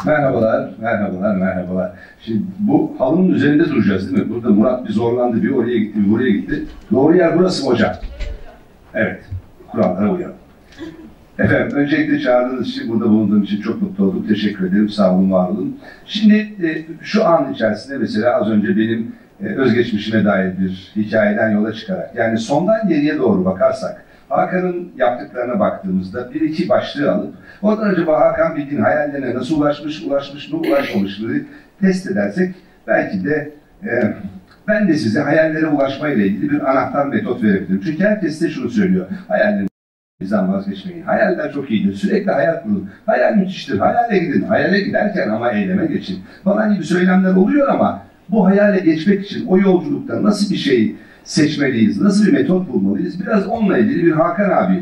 Merhabalar, merhabalar, merhabalar. Şimdi bu halının üzerinde duracağız değil mi? Burada Murat bir zorlandı, bir oraya gitti, bir buraya gitti. Doğru yer burası mı hocam? Evet, kurallara uyalım. Efendim, öncelikle çağırdığınız için, burada bulunduğum için çok mutlu oldum. Teşekkür ederim, sağ olun, var olun. Şimdi şu an içerisinde mesela az önce benim özgeçmişime dair bir hikayeden yola çıkarak, yani sondan geriye doğru bakarsak, Hakan'ın yaptıklarına baktığımızda bir iki başlığı alıp, oradan acaba Hakan Bilgin hayallerine nasıl ulaşmış mı, ulaşmamış mı test edersek, belki de ben de size hayallere ulaşmayla ilgili bir anahtar metot verebilirim. Çünkü herkes de şunu söylüyor, hayallerinizden vazgeçmeyin. Hayaller çok iyidir, sürekli hayal kurun. Hayal müthiştir, hayale gidin. Hayale giderken ama eyleme geçin falan gibi söylemler oluyor ama bu hayale geçmek için o yolculukta nasıl bir şey seçmeliyiz, nasıl bir metot bulmalıyız? Biraz onunla ilgili bir Hakan abi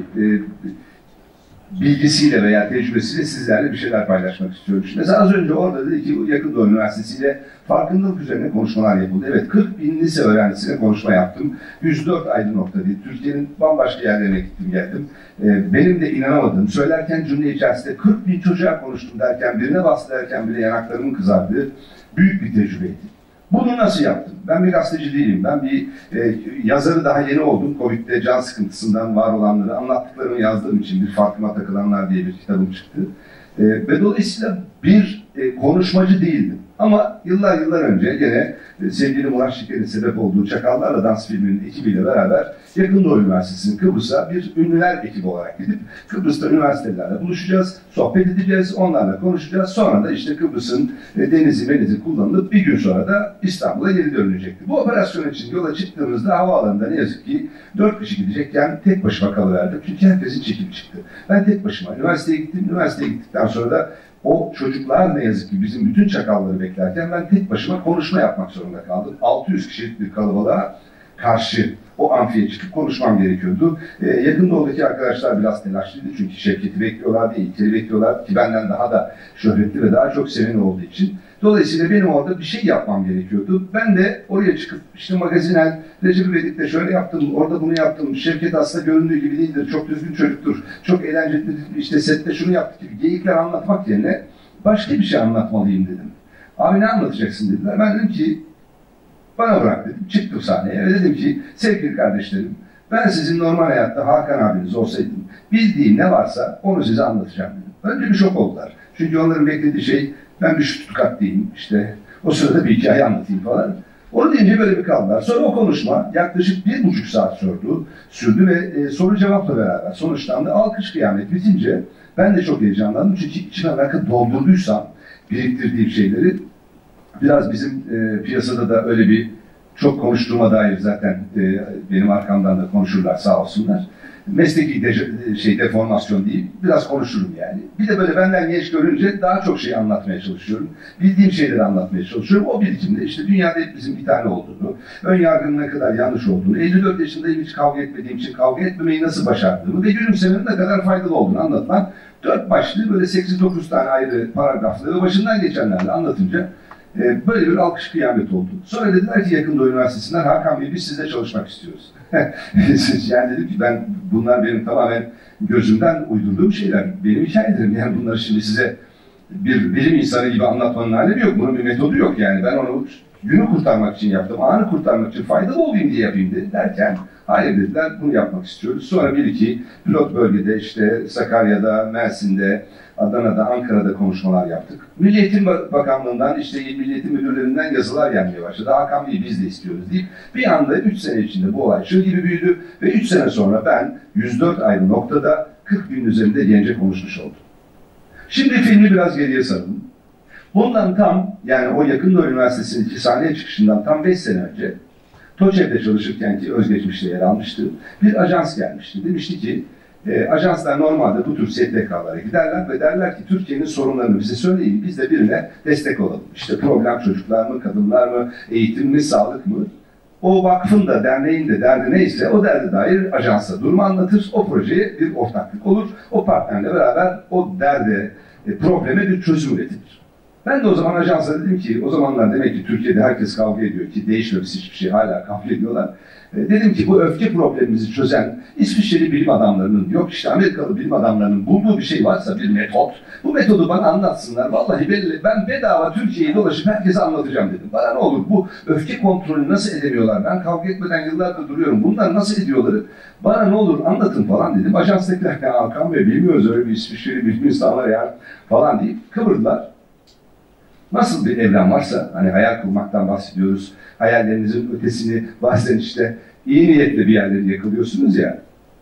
bilgisiyle veya tecrübesiyle sizlerle bir şeyler paylaşmak istiyorum. Mesela az önce orada dedi ki Yakın Doğu Üniversitesi ile farkındalık üzerine konuşmalar yapıldı. Evet, 40 bin lise öğrencisine konuşma yaptım. 104 ayrı nokta değil. Türkiye'nin bambaşka yerlerine gittim geldim. Benim de inanamadığım, söylerken cümle içerisinde 40 bin çocuğa konuştum derken, birine bastı derken bile yanaklarımın kızardığı büyük bir tecrübeydi. Bunu nasıl yaptım? Ben bir gazeteci değilim. Ben bir yazarı daha yeni oldum. Covid'de can sıkıntısından var olanları anlattıklarımı yazdığım için bir Farkıma Takılanlar diye bir kitabım çıktı. Ve dolayısıyla bir konuşmacı değildim. Ama yıllar önce gene sevgili Murat Şeker'in sebep olduğu Çakallarla Dans filminin ekibiyle beraber Yakın Doğu Üniversitesi'nin Kıbrıs'a bir ünlüler ekibi olarak gidip Kıbrıs'ta üniversitelerle buluşacağız, sohbet edeceğiz, onlarla konuşacağız. Sonra da işte Kıbrıs'ın denizi kullanılıp bir gün sonra da İstanbul'a geri dönülecekti. Bu operasyon için yola çıktığımızda havaalanında ne yazık ki 4 kişi gidecekken tek başıma kalıverdim. Çünkü herkesin çekimi çıktı. Ben tek başıma üniversiteye gittim. Üniversiteye gittikten sonra da o çocuklar ne yazık ki bizim bütün çakalları beklerken ben tek başıma konuşma yapmak zorunda kaldım. 600 kişilik bir kalabalığa karşı o amfiye çıkıp konuşmam gerekiyordu. Yakın Doğu'daki arkadaşlar biraz telaşlıydı çünkü Şevket'i bekliyorlardı, İlker'i bekliyorlardı ki benden daha da şöhretli ve daha çok seveni olduğu için. Dolayısıyla benim orada bir şey yapmam gerekiyordu. Ben de oraya çıkıp işte magazinel, Recep İvedik'te şöyle yaptım, orada bunu yaptım, Şevket aslında göründüğü gibi değildir, çok düzgün çocuktur, çok eğlencelidir, işte sette şunu yaptık gibi geyikler anlatmak yerine başka bir şey anlatmalıyım dedim. Abi ne anlatacaksın dediler. Ben dedim ki bana bırak dedim. Çıktım sahneye ve dedim ki sevgili kardeşlerim, ben sizin normal hayatta Hakan abiniz olsaydım bildiğim ne varsa onu size anlatacağım dedim. Önce bir şok oldular. Çünkü onların beklediği şey ben bir Stuttgart diyeyim işte o sırada bir hikaye anlatayım falan. Onu deyince böyle bir kaldılar. Sonra o konuşma yaklaşık 1,5 saat sürdü ve soru cevapla beraber sonuçlandı. Alkış kıyamet bitince ben de çok heyecanlandım. Çünkü içime rakı doldurduysam biriktirdiğim şeyleri biraz bizim piyasada da öyle bir çok konuştuğuma dair zaten benim arkamdan da konuşurlar sağ olsunlar. Mesleki deformasyon değil, biraz konuşurum yani. Bir de böyle benden genç görünce daha çok şey anlatmaya çalışıyorum. Bildiğim şeyleri anlatmaya çalışıyorum. O birikimde işte dünyada hepimizin bir tane olduğunu, ön yargının ne kadar yanlış olduğunu, 54 yaşındayım hiç kavga etmediğim için kavga etmemeyi nasıl başardığımı ve gülümsemenin ne kadar faydalı olduğunu anlatan 4 başlığı böyle 8-9 tane ayrı paragrafları ve başından geçenlerle anlatınca böyle bir alkış kıyamet oldu. Sonra dediler ki Yakın Doğu Üniversitesi'nden Hakan Bey biz sizle çalışmak istiyoruz. Yani dedim ki bunlar benim tamamen gözümden uydurduğum şeyler. Benim hikayelerim yani bunları şimdi size bir bilim insanı gibi anlatmanın alemi yok. Bunun bir metodu yok yani. Ben onu günü kurtarmak için yaptım, anı kurtarmak için faydalı olayım diye yapayım derken hayır dediler bunu yapmak istiyoruz. Sonra bir iki pilot bölgede işte Sakarya'da, Mersin'de, Adana'da, Ankara'da konuşmalar yaptık. Milli Eğitim Bakanlığı'ndan, işte Milli Eğitim Müdürlerinden yazılar gelmeye başladı. Hakan Bey'i biz de istiyoruz deyip bir anda 3 sene içinde bu olay çığ gibi büyüdü ve 3 sene sonra ben 104 ayrı noktada 40 bin üzerinde gence konuşmuş oldum. Şimdi filmi biraz geriye saralım. Bundan tam, yani o Yakın Doğu Üniversitesi'nin sahneye çıkışından tam 5 sene önce TOÇEV'de çalışırken ki özgeçmişte yer almıştı, bir ajans gelmişti. Demişti ki, ajanslar normalde bu tür STK'lara giderler ve derler ki Türkiye'nin sorunlarını bize söyleyin, biz de birine destek olalım. İşte problem çocuklar mı, kadınlar mı, eğitim mi, sağlık mı? O vakfın da, derneğin de derdi neyse o derde dair ajansa durumu anlatır, o projeye bir ortaklık olur, o partnerle beraber o derde, probleme bir çözüm üretilir. Ben de o zaman ajansa dedim ki, o zamanlar demek ki Türkiye'de herkes kavga ediyor ki değişmemiş hiçbir şey, hala kavga ediyorlar. Dedim ki bu öfke problemimizi çözen İsviçreli bilim adamlarının, yok işte Amerikalı bilim adamlarının bulduğu bir şey varsa, bir metot, bu metodu bana anlatsınlar. Vallahi ben bedava Türkiye'yi dolaşıp herkese anlatacağım dedim. Bana ne olur, bu öfke kontrolünü nasıl edemiyorlar? Ben kavga etmeden yıllardır duruyorum. Bunlar nasıl ediyorlar? Bana ne olur anlatın falan dedim. Ajanstakiler ya Hakan Bey bilmiyoruz öyle bir İsviçreli bilim insanlar ya falan deyip kıvırdılar. Nasıl bir evren varsa, hani hayal kurmaktan bahsediyoruz, hayallerinizin ötesini bazen işte iyi niyetle bir yerleri yakalıyorsunuz ya,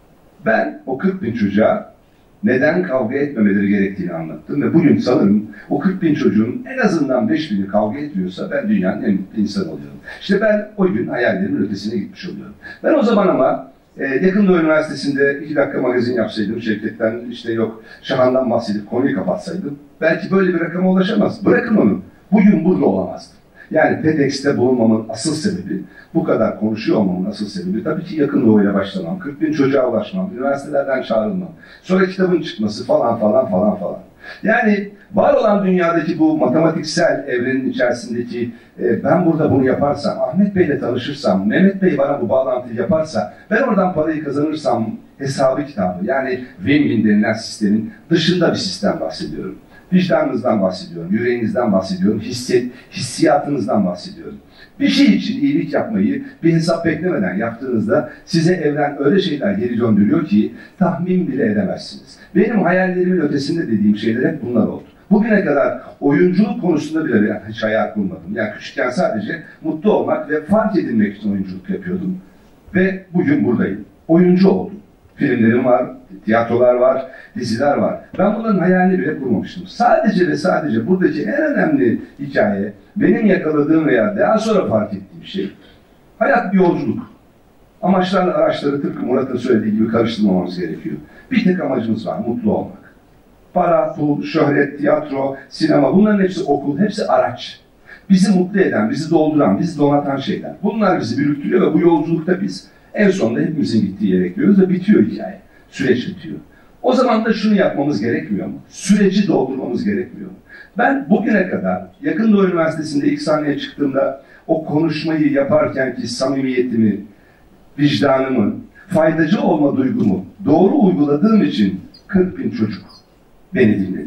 ben o 40.000 çocuğa neden kavga etmemeleri gerektiğini anlattım ve bugün sanırım o 40.000 çocuğun en azından 5.000'i kavga etmiyorsa ben dünyanın en mutlu insanı oluyorum. İşte ben o gün hayallerimin ötesine gitmiş oluyorum. Ben o zaman ama Yakın Doğu Üniversitesi'nde 2 dakika magazin yapsaydım, Şevket'ten işte yok Şahan'dan bahsedip konuyu kapatsaydım, belki böyle bir rakama ulaşamaz. Bırakın onu. Bugün burada olamazdım. Yani TEDx'te bulunmamın asıl sebebi, bu kadar konuşuyor olmamın asıl sebebi tabii ki Yakın Doğu'ya başlamam, 40.000 çocuğa ulaşmam, üniversitelerden çağrılmam, sonra kitabın çıkması falan falan falan falan. Yani var olan dünyadaki bu matematiksel evrenin içerisindeki ben burada bunu yaparsam, Ahmet Bey'le tanışırsam, Mehmet Bey bana bu bağlantıyı yaparsa, ben oradan parayı kazanırsam hesabı kitabı, yani win-win denilen sistemin dışında bir sistem bahsediyorum. Vicdanınızdan bahsediyorum, yüreğinizden bahsediyorum, hissiyatınızdan bahsediyorum. Bir şey için iyilik yapmayı bir hesap beklemeden yaptığınızda size evren öyle şeyler geri döndürüyor ki tahmin bile edemezsiniz. Benim hayallerimin ötesinde dediğim şeyler hep bunlar oldu. Bugüne kadar oyunculuk konusunda bile ben hiç hayal kurmadım. Yani küçükken sadece mutlu olmak ve fark edilmek için oyunculuk yapıyordum. Ve bugün buradayım. Oyuncu oldum. Filmlerim var, tiyatrolar var, diziler var. Ben bunların hayalini bile kurmamıştım. Sadece ve sadece buradaki en önemli hikaye, benim yakaladığım veya daha sonra fark ettiğim şey, hayat bir yolculuk. Amaçlarla araçları tıpkı Murat'ın söylediği gibi karıştırmamamız gerekiyor. Bir tek amacımız var, mutlu olmak. Para, pul, şöhret, tiyatro, sinema, bunların hepsi okul, hepsi araç. Bizi mutlu eden, bizi dolduran, bizi donatan şeyler. Bunlar bizi bürüktürüyor ve bu yolculukta biz en sonunda hepimizin gittiği yere gidiyoruz ve bitiyor hikaye. Süreç bitiyor. O zaman da şunu yapmamız gerekmiyor mu? Süreci doldurmamız gerekmiyor mu? Ben bugüne kadar Yakın Doğu Üniversitesi'nde ilk sahneye çıktığımda o konuşmayı yaparkenki samimiyetimi, vicdanımı, faydacı olma duygumu doğru uyguladığım için 40.000 çocuk beni dinledi.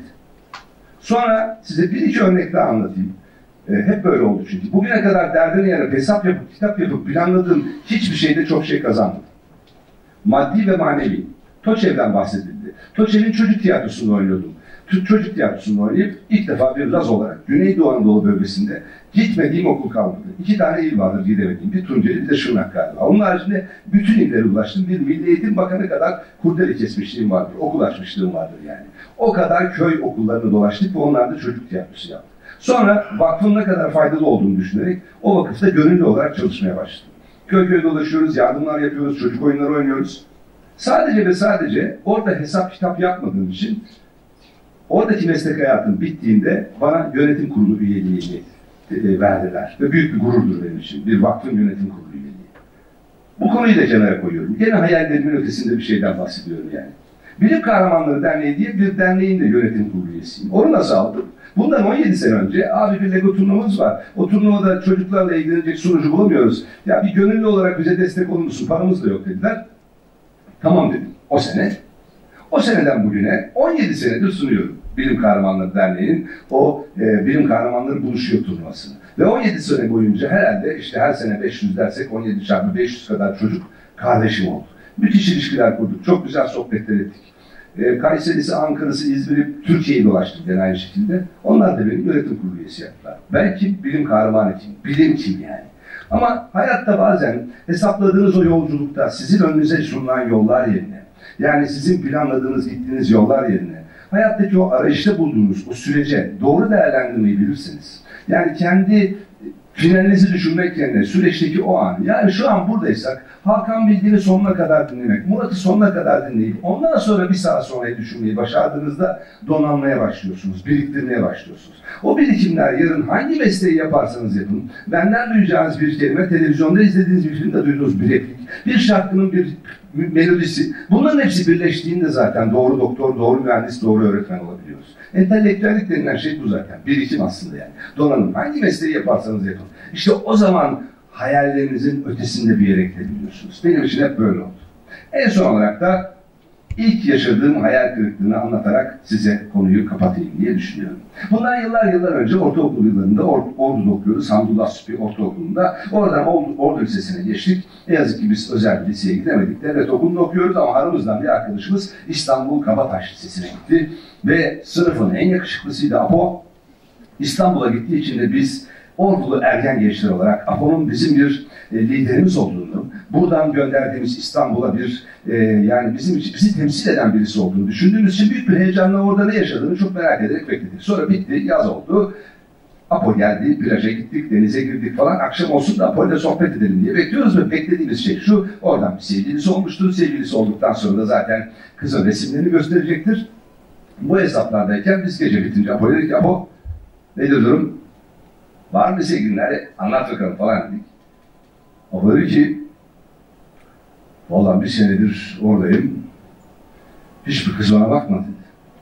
Sonra size bir iki örnek daha anlatayım. Hep böyle oldu çünkü. Bugüne kadar derdine yarı hesap yapıp, kitap yapıp planladığım hiçbir şeyde çok şey kazanmadım. Maddi ve manevi. TOÇEV'den bahsedildi. TOÇEV'in çocuk tiyatrosunda oynuyordum. Çocuk tiyatrosunda oynayıp ilk defa bir Laz olarak Güneydoğu Anadolu bölgesinde gitmediğim okul kalmadı. 2 tane il vardır gidemediğim. Bir Tunceli bir de Şırnak galiba. Onun haricinde bütün illere ulaştım. Bir Milli Eğitim Bakanı kadar kurdele kesmişliğim vardır. Okul açmışlığım vardır yani. O kadar köy okullarını dolaştık ve onlarda çocuk tiyatrosu yaptık. Sonra vakfın ne kadar faydalı olduğunu düşünerek o vakıfta gönüllü olarak çalışmaya başladım. Köy köy dolaşıyoruz, yardımlar yapıyoruz, çocuk oyunları oynuyoruz. Sadece ve sadece orada hesap kitap yapmadığım için oradaki meslek hayatım bittiğinde bana yönetim kurulu üyeliğini verdiler. Ve büyük bir gururdur benim için. Bir vakfın yönetim kurulu üyeliği. Bu konuyu da kenara koyuyorum. Gene hayallerimin ötesinde bir şeyden bahsediyorum yani. Bilim Kahramanları Derneği diye bir derneğin de yönetim kurulu üyesiyim. Onu nasıl aldım? Bundan 17 sene önce abi bir Lego turnuvamız var. O turnuvada çocuklarla ilgilenecek sunucu bulamıyoruz. Ya bir gönüllü olarak bize destek olur musun? Paramız da yok dediler. Tamam dedim. O sene. O seneden bugüne 17 senedir sunuyorum. Bilim Kahramanları Derneği'nin o Bilim Kahramanları Buluşuyor turnuvasını. Ve 17 sene boyunca herhalde işte her sene 500 dersek 17 çarpı 500 kadar çocuk kardeşim oldu. Müthiş ilişkiler kurduk. Çok güzel sohbetler ettik. Kayseri'si, Ankara'sı, İzmir'i, Türkiye'yi dolaştık yani aynı şekilde. Onlar da benim yönetim kurulu üyesi yaptılar. Belki bilim kahramanı kim, bilim kim yani. Ama hayatta bazen hesapladığınız o yolculukta sizin önünüze sunulan yollar yerine, yani sizin planladığınız, gittiğiniz yollar yerine, hayattaki o arayışta bulduğunuz o sürece doğru değerlendirmeyi bilirsiniz. Yani kendi finalinizi düşünmek yerine süreçteki o an, yani şu an buradaysak Hakan Bilgin'i sonuna kadar dinlemek, Murat'ı sonuna kadar dinleyip ondan sonra bir saat sonra düşünmeyi başardığınızda donanmaya başlıyorsunuz, biriktirmeye başlıyorsunuz. O birikimler yarın hangi mesleği yaparsanız yapın, benden duyacağınız bir kelime, televizyonda izlediğiniz bir filmde duyduğunuz bir replik, bir şarkının bir melodisi. Bunların hepsi birleştiğinde zaten doğru doktor, doğru mühendis, doğru öğretmen olabiliyoruz. Entelektüellik denilen şey bu zaten. Birikim aslında yani. Donanım. Hangi mesleği yaparsanız yapın. İşte o zaman hayallerinizin ötesinde bir yere gidebiliyorsunuz. Benim için hep böyle oldu. En son olarak da ilk yaşadığım hayal kırıklığını anlatarak size konuyu kapatayım diye düşünüyorum. Bundan yıllar önce ortaokul yıllarında Ordu'da okuyoruz. Hamdullah Sübhi Ortaokulu'nda. Oradan Ordu Lisesi'ne geçtik. Ne yazık ki biz özel bir liseye gidemedik. Devlet okulunda okuyoruz ama aramızdan bir arkadaşımız İstanbul Kabataş Lisesi'ne gitti. Ve sınıfın en yakışıklısıydı Apo. İstanbul'a gittiği için de biz Ordulu ergen gençler olarak Apo'nun bizim bir liderimiz olduğunu, buradan gönderdiğimiz İstanbul'a bir yani bizi temsil eden birisi olduğunu düşündüğümüz için büyük bir heyecanla orada ne yaşadığını çok merak ederek bekledik. Sonra bitti, yaz oldu. Apo geldi, plaja gittik, denize girdik falan. Akşam olsun da Apo'yla sohbet edelim diye bekliyoruz ve beklediğimiz şey şu. Oradan bir sevgilisi olmuştur. Sevgilisi olduktan sonra da zaten kızın resimlerini gösterecektir. Bu hesaplardayken biz gece bitince Apo'ya dedik ki Apo nedir durum? Var mı sevgilinler? Anlat bakalım falan dedik. O dedi ki vallahi bir senedir oradayım. Hiçbir kız bana bakmadı dedi.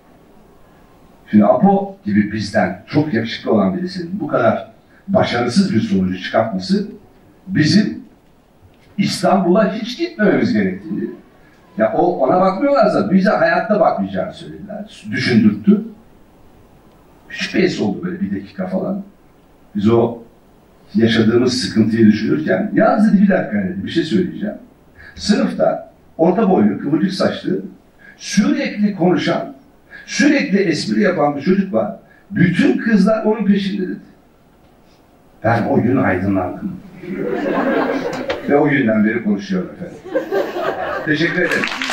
Şimdi Apo gibi bizden çok yakışıklı olan birisinin bu kadar başarısız bir sonucu çıkartması bizim İstanbul'a hiç gitmememiz gerektiğini. Ya ona bakmıyorlarsa bize hayatta bakmayacağını söylediler. Düşündürttü. Küçük bir es oldu böyle bir dakika falan. Biz o yaşadığımız sıkıntıyı düşünürken, yalnız dedi bir dakika dedi, bir şey söyleyeceğim. Sınıfta orta boylu, kıvırcık saçlı, sürekli konuşan, sürekli espri yapan bir çocuk var. Bütün kızlar onun peşinde dedi. Ben o gün aydınlandım. Ve o günden beri konuşuyorum efendim. Teşekkür ederim.